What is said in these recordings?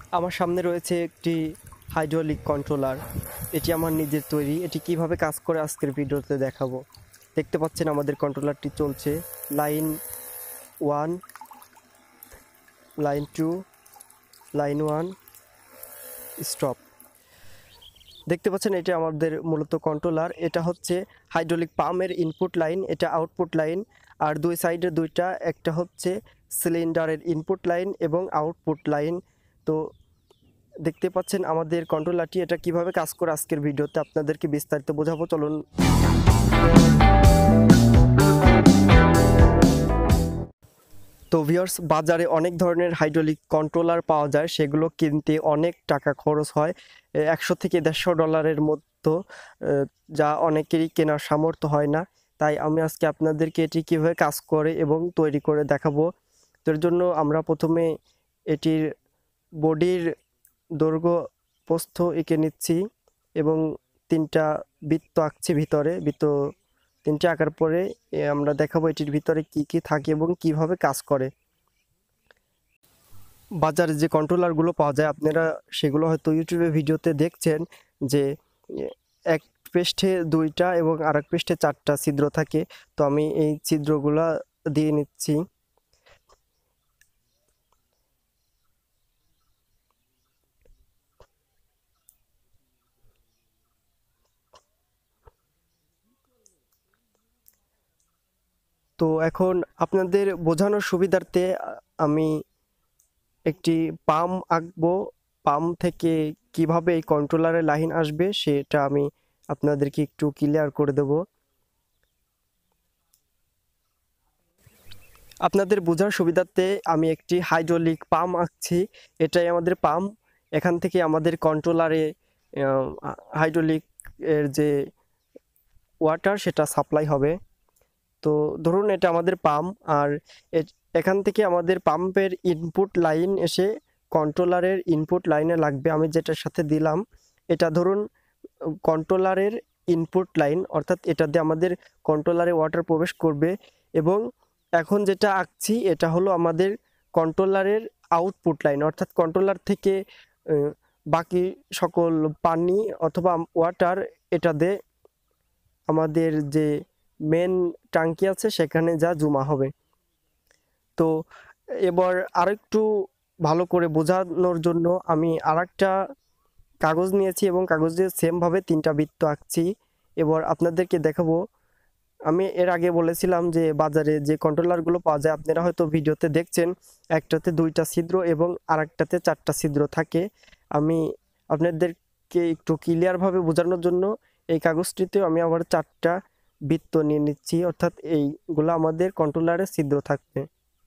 আমার সামনে রয়েছে একটি হাইড্রোলিক কন্ট্রোলার। এটি আমার নিজের তৈরি। এটি কিভাবে কাজ করে আজকের ভিডিওতে দেখাবো। দেখতে পাচ্ছেন আমাদের কন্ট্রোলারটি চলছে। Line 1, line 2, line 1, stop. দেখতে পাচ্ছেন এটা আমাদের মূলত কন্ট্রোলার। এটা হচ্ছে হাইড্রোলিক পাম্পের ইনপুট লাইন, এটা আউটপুট লাইন। আর দুই সাইডে দুইটা, একটা হচ্ছে সিলিন্ডারের ইনপুট লাইন এবং আউটপুট লাইন। তো দেখতে পাচ্ছেন আমাদের কন্ট্রোলারটি, এটা কিভাবে কাজ করে আজকের ভিডিওতে আপনাদেরকে বিস্তারিত বোঝাবো। চলুন। তো ভিউয়ার্স, বাজারে অনেক ধরনের হাইড্রোলিক কন্ট্রোলার পাওয়া যায়, সেগুলো কিনতে অনেক টাকা খরচ হয়, 100 থেকে 150 ডলারের মতো, যা অনেকেরই কেনার সামর্থ্য হয় না। তাই আমি আজকে আপনাদেরকে এটি কিভাবে কাজ করে এবং তৈরি করে দেখাবো। তো এর জন্য আমরা প্রথমে এটির বডির দৈর্ঘ্য প্রস্থ এঁকে নিচ্ছি এবং 3টা বৃত্ত আঁকছি ভিতরে। বৃত্ত 3টে আঁকার পরে আমরা দেখাবো এটির ভিতরে কি কি থাকে এবং কিভাবে কাজ করে। বাজারে যে কন্ট্রোলারগুলো পাওয়া যায়, আপনারা সেগুলো হয়তো ইউটিউবে ভিডিওতে দেখছেন যে এক পৃষ্ঠে 2টা এবং আরেক পৃষ্ঠে 4টা ছিদ্র থাকে। তো আমি এই ছিদ্রগুলো দিয়ে নিচ্ছি। তো এখন আপনাদের বোঝানোর সুবিধার্থে আমি একটি পাম্প আঁকবো। পাম্প থেকে কিভাবে এই কন্ট্রোলারের লাইন আসবে সেটা আমি আপনাদেরকে একটু ক্লিয়ার করে দেব। আপনাদের বোঝার সুবিধার্থে আমি একটি হাইড্রোলিক পাম্প আঁকছি। এটাই আমাদের পাম্প। এখান থেকে আমাদের কন্ট্রোলারে হাইড্রোলিক এর যে ওয়াটার সেটা সাপ্লাই হবে। তো ধরুন এটা আমাদের পাম্প, আর এখান থেকে আমাদের পাম্পের ইনপুট লাইন এসে কন্ট্রোলারের ইনপুট লাইনে লাগবে। আমি যেটার সাথে দিলাম, এটা ধরুন কন্ট্রোলারের ইনপুট লাইন, অর্থাৎ এটা দিয়ে আমাদের কন্ট্রোলারে ওয়াটার প্রবেশ করবে। এবং এখন যেটা আঁকছি এটা হলো আমাদের কন্ট্রোলারের আউটপুট লাইন, অর্থাৎ কন্ট্রোলার থেকে বাকি সকল পানি অথবা ওয়াটার এটা দিয়ে আমাদের যে মেন ট্যাঙ্কি আছে সেখানে যা জমা হবে। তো এবার আরেকটু ভালো করে বোঝানোর জন্য আমি আরেকটা কাগজ নিয়েছি এবং কাগজ দিয়ে সেমভাবে 3টা বৃত্ত আঁকছি। এবার আপনাদেরকে দেখাবো। আমি এর আগে বলেছিলাম যে বাজারে যে কন্ট্রোলারগুলো পাওয়া যায়, আপনারা হয়তো ভিডিওতে দেখছেন, একটাতে 2টা ছিদ্র এবং আরেকটাতে 4টা ছিদ্র থাকে। আমি আপনাদেরকে একটু ক্লিয়ারভাবে বোঝানোর জন্য এই কাগজটিতে আমি আবার 4টা বৃত্ত নিয়ে নিচ্ছি, অর্থাৎ এইগুলো আমাদের কন্ট্রোলারের ছিদ্র থাকবে।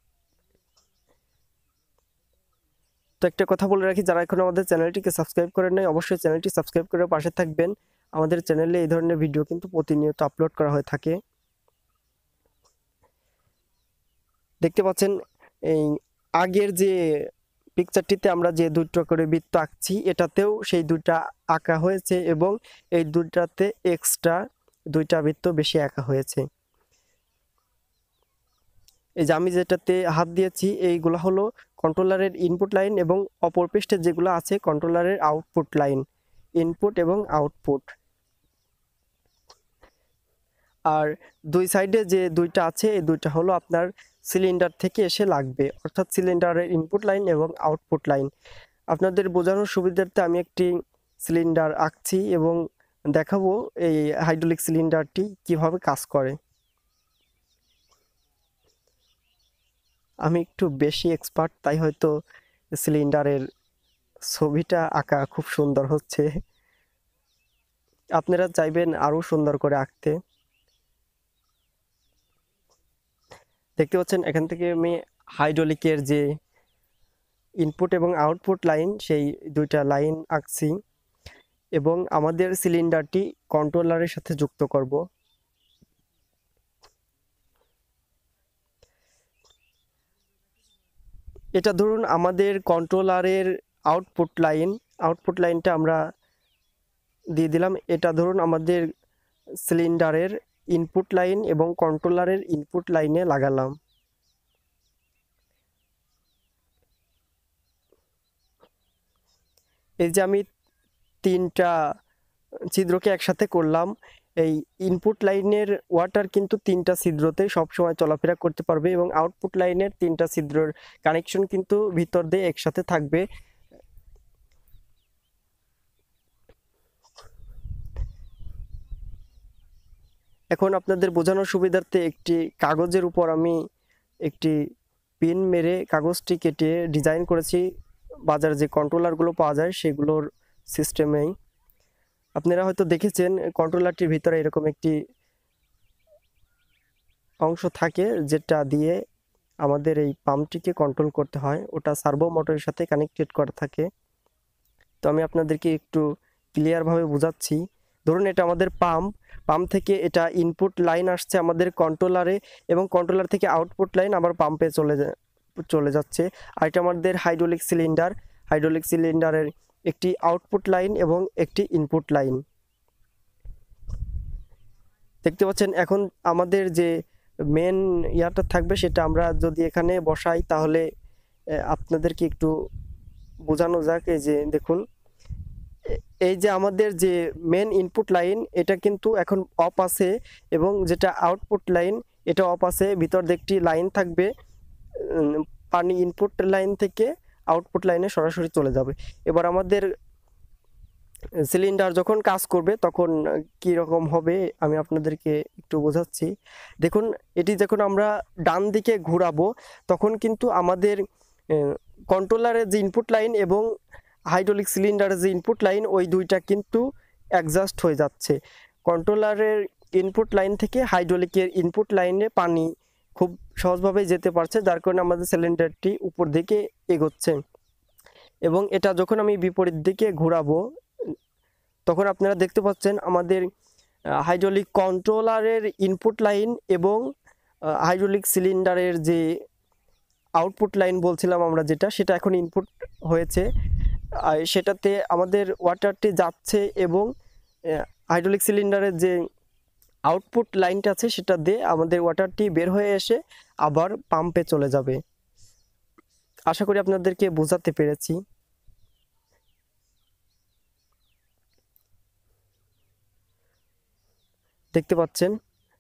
তো একটা কথা বলে রাখি, যারা এখন আমাদের চ্যানেলটিকে সাবস্ক্রাইব করেন নাই, অবশ্যই চ্যানেলটি সাবস্ক্রাইব করে পাশে থাকবেন। আমাদের চ্যানেলে এই ধরনের ভিডিও কিন্তু প্রতিনিয়ত আপলোড করা হয়ে থাকে। দেখতে পাচ্ছেন এই আগের যে পিকচারটিতে আমরা যে 2টা করে বৃত্ত আঁকছি, এটাতেও সেই 2টা আঁকা হয়েছে এবং এই 2টাতে এক্সট্রা 2টা বৃত্ত বেশি আঁকা হয়েছে। এই যে আমি যেটাতে হাত দিয়েছি এইগুলো হলো কন্ট্রোলারের ইনপুট লাইন এবং অপর পৃষ্ঠে যেগুলো আছে কন্ট্রোলারের আউটপুট লাইন, ইনপুট এবং আউটপুট। আর দুই সাইডে যে 2টা আছে এই 2টা হলো আপনার সিলিন্ডার থেকে এসে লাগবে, অর্থাৎ সিলিন্ডারের ইনপুট লাইন এবং আউটপুট লাইন। আপনাদের বোঝানোর সুবিধার্থে আমি একটি সিলিন্ডার আঁকছি এবং দেখাবো এই হাইড্রোলিক সিলিন্ডারটি কিভাবে কাজ করে। আমি একটু বেশি এক্সপার্ট, তাই হয়তো সিলিন্ডারের ছবিটা আঁকা খুব সুন্দর হচ্ছে। আপনারা চাইবেন আরো সুন্দর করে আঁকতে। দেখতে পাচ্ছেন এখান থেকে আমি হাইড্রোলিকের যে ইনপুট এবং আউটপুট লাইন সেই 2টা লাইন আঁকছি এবং আমাদের সিলিন্ডারটি কন্ট্রোলারের সাথে যুক্ত করব। এটা ধরুন আমাদের কন্ট্রোলারের আউটপুট লাইন। আউটপুট লাইনটা আমরা দিয়ে দিলাম। এটা ধরুন আমাদের সিলিন্ডারের ইনপুট লাইন এবং কন্ট্রোলারের ইনপুট লাইনে লাগালাম। এই যে আমি 3টা ছিদ্রকে একসাথে করলাম, এই ইনপুট লাইনের ওয়াটার কিন্তু 3টা ছিদ্রতে সবসময় চলাফেরা করতে পারবে এবং আউটপুট লাইনের 3টা ছিদ্রের কানেকশন কিন্তু ভিতর দিয়ে একসাথে থাকবে। এখন আপনাদের বোঝানোর সুবিধার্থে একটি কাগজের উপর আমি একটি পিন মেরে কাগজটি কেটে ডিজাইন করেছি বাজারে যে কন্ট্রোলারগুলো পাওয়া যায় সেগুলোর সিস্টেমেই। আপনারা হয়তো দেখেছেন কন্ট্রোলারটির ভিতরে এরকম একটি অংশ থাকে যেটা দিয়ে আমাদের এই পাম্পটিকে কন্ট্রোল করতে হয়, ওটা সার্ভো মোটরের সাথে কানেক্টেড করা থাকে। তো আমি আপনাদেরকে একটু ক্লিয়ারভাবে বোঝাচ্ছি। ধরুন এটা আমাদের পাম্প থেকে এটা ইনপুট লাইন আসছে আমাদের কন্ট্রোলারে এবং কন্ট্রোলার থেকে আউটপুট লাইন আবার পাম্পে চলে যাচ্ছে। আর এটা আমাদের হাইড্রোলিক সিলিন্ডারের একটি আউটপুট লাইন এবং একটি ইনপুট লাইন দেখতে পাচ্ছেন। এখন আমাদের যে মেন ইয়াটা থাকবে সেটা আমরা যদি এখানে বসাই তাহলে আপনাদেরকে একটু বোঝানো যাক। এই যে দেখুন, এই যে আমাদের যে মেন ইনপুট লাইন এটা কিন্তু এখন অফ আছে এবং যেটা আউটপুট লাইন এটা অফ আছে। ভিতর দিয়ে একটি লাইন থাকবে, পানি ইনপুট লাইন থেকে আউটপুট লাইনে সরাসরি চলে যাবে। এবার আমাদের সিলিন্ডার যখন কাজ করবে তখন কি রকম হবে আমি আপনাদেরকে একটু বোঝাচ্ছি। দেখুন, এটি যখন আমরা ডান দিকে ঘোরাবো তখন কিন্তু আমাদের কন্ট্রোলারের যে ইনপুট লাইন এবং হাইড্রোলিক সিলিন্ডারের যে ইনপুট লাইন ওই দুইটা কিন্তু অ্যাডজাস্ট হয়ে যাচ্ছে। কন্ট্রোলারের ইনপুট লাইন থেকে হাইড্রোলিকের ইনপুট লাইনে পানি খুব সহজভাবে যেতে পারছে, যার কারণে আমাদের সিলিন্ডারটি উপর দিকে এগোচ্ছে। এবং এটা যখন আমি বিপরীত দিকে ঘোরাবো তখন আপনারা দেখতে পাচ্ছেন আমাদের হাইড্রোলিক কন্ট্রোলারের ইনপুট লাইন এবং হাইড্রোলিক সিলিন্ডারের যে আউটপুট লাইন বলছিলাম আমরা যেটা, সেটা এখন ইনপুট হয়েছে। সেটাতে আমাদের ওয়াটারটি যাচ্ছে এবং হাইড্রোলিক সিলিন্ডারের যে আউটপুট লাইনটা আছে সেটা দিয়ে আমাদের ওয়াটারটি বের হয়ে এসে আবার পাম্পে চলে যাবে। আশা করি আপনাদেরকে বোঝাতে পেরেছি। দেখতে পাচ্ছেন,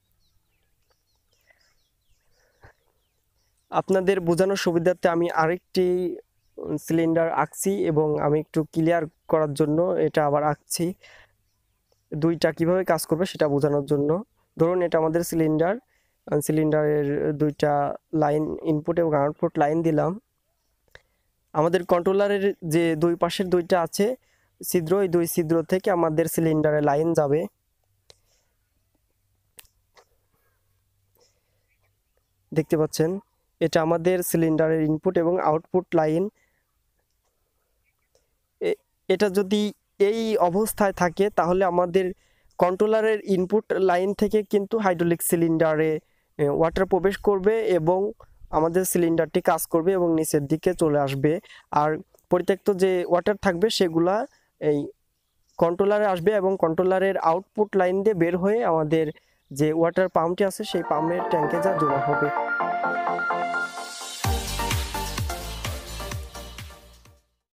আপনাদের বোঝানোর সুবিধার্থে আমি আরেকটি সিলিন্ডার আঁকছি এবং আমি একটু ক্লিয়ার করার জন্য এটা আবার আঁকছি, দুইটা কিভাবে কাজ করবে সেটা বোঝানোর জন্য। ধরুন এটা আমাদের সিলিন্ডারের দুইটা লাইন ইনপুট এবং আউটপুট লাইন দিলাম। আমাদের কন্ট্রোলারের যে দুই পাশের দুইটা আছে ছিদ্র, এই দুই ছিদ্র থেকে আমাদের সিলিন্ডারে লাইন যাবে। দেখতে পাচ্ছেন এটা আমাদের সিলিন্ডারের ইনপুট এবং আউটপুট লাইন। এটা যদি এই অবস্থায় থাকে তাহলে আমাদের কন্ট্রোলারের ইনপুট লাইন থেকে কিন্তু হাইড্রোলিক সিলিন্ডারে ওয়াটার প্রবেশ করবে এবং আমাদের সিলিন্ডারটি কাজ করবে এবং নিচের দিকে চলে আসবে। আর পরিত্যক্ত যে ওয়াটার থাকবে সেগুলা এই কন্ট্রোলারে আসবে এবং কন্ট্রোলারের আউটপুট লাইন দিয়ে বের হয়ে আমাদের যে ওয়াটার পাম্পটি আছে সেই পাম্পের ট্যাঙ্কে যা জমা হবে।